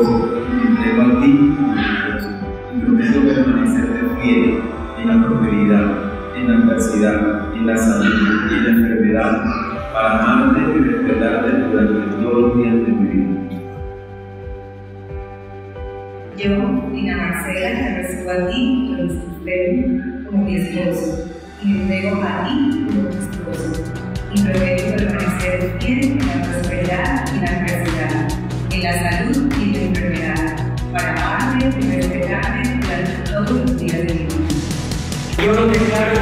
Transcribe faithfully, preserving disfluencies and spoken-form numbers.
esposo, me entrego a ti y prometo permanecerte fiel en la prosperidad, en la adversidad, en la salud y en la enfermedad, para amarte y respetarte durante todos los días de mi vida. Yo, Dina Marcela, te recibo a ti, Loris Cristel, como mi esposo, y me entrego a ti como mi esposo, y prometo permanecer fiel en la prosperidad y la adversidad, en la salud y en la enfermedad, para amarte y respetarte durante todos los días de mi vida. Yo lo declaro